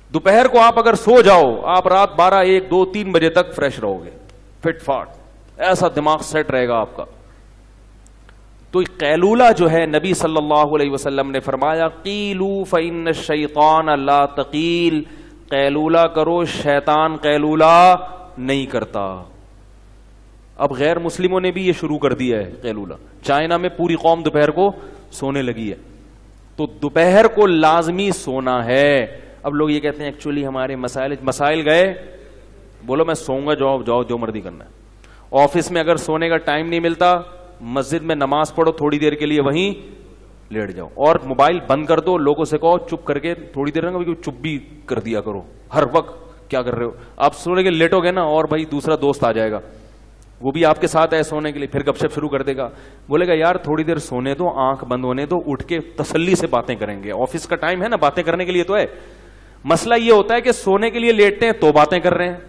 دوپہر کو آپ اگر سو جاؤ آپ رات 12 1 2 3 بجے تک فریش رہو گے, فٹ فاٹ, ایسا دماغ سیٹ رہے گا آپ کا. تو قیلولہ جو ہے نبی صلی اللہ علیہ وسلم نے فرمایا قیلو فإن الشیطان لا تقیل, قیلولہ کرو شیطان قیلولہ نہیں کرتا. اب غیر مسلموں نے بھی یہ شروع کر دیا ہے قیلولہ. چائنا میں پوری قوم دوپہر کو سونے لگی ہے. تو دوپہر کو لازمی سونا ہے. اب لوگ یہ کہتے ہیں ایکچولی ہمارے مسائل گئے, بولو میں سوؤں گا, جاؤ جو مرضی کرنا ہے. آفس میں اگر سونے کا ٹائم نہیں ملتا, مسجد میں نماز پڑھو, تھوڑی دیر کے لیے وہیں لیٹ جاؤ, اور موبائل بند کر دو. لوگوں سے کہو چپ کر کے تھوڑی دیر چپ بھی کر دیا کرو. ہر وقت کیا کر رہے ہو آپ, سونے کے لیٹو گے نا اور بھائی دوسرا دوست آ جائے گا, وہ بھی آپ کے ساتھ ہے سونے کے لیے, پھر گپ شپ شروع کر دے گا. بولے گا یار تھوڑی دیر سونے دو, آنکھ بند ہونے دو, اٹھ کے تسلی سے باتیں کریں گے. آفس کا ٹائم ہے نا, باتیں کرنے کے لیے تو ہے. مسئلہ یہ ہوتا ہے کہ سونے کے لیے لیٹتے ہیں تو باتیں کر رہے ہیں.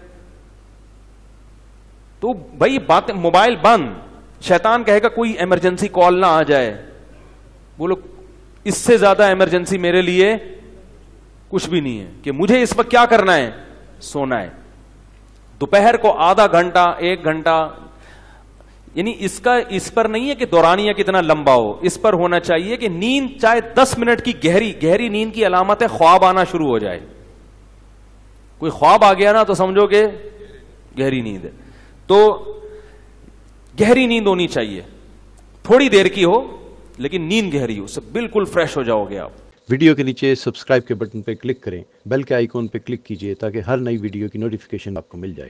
تو بھائی باتیں, موبائل بند. شیطان کہے گا کوئی ایمرجنسی کال نہ آ جائے. بولو اس سے زیادہ ایمرجنسی میرے لیے کچھ بھی نہیں ہے کہ مجھے اس وقت کیا کرنا ہے, سونا ہے. دوپہر کو آدھا گھنٹہ 1 گھنٹہ, یعنی اس پر نہیں ہے کہ دورانیہ کتنا لمبا ہو, اس پر ہونا چاہیے کہ نیند چاہے 10 منٹ کی گہری نیند کی علامت ہے خواب آنا شروع ہو جائے. کوئی خواب آ گیا نا تو سمجھو کہ گہری نیند ہے. تو گہری نیند ہونی چاہیے, تھوڑی دیر کی ہو لیکن نیند گہری ہو, سب بالکل فریش ہو جاؤ گے آپ. ویڈیو کے نیچے سبسکرائب کے بٹن پہ کلک کریں, بیل کے آئیکن پہ کلک کیجئے تاکہ ہر نئی ویڈیو کی نوٹیفیکیشن آپ کو مل جائے.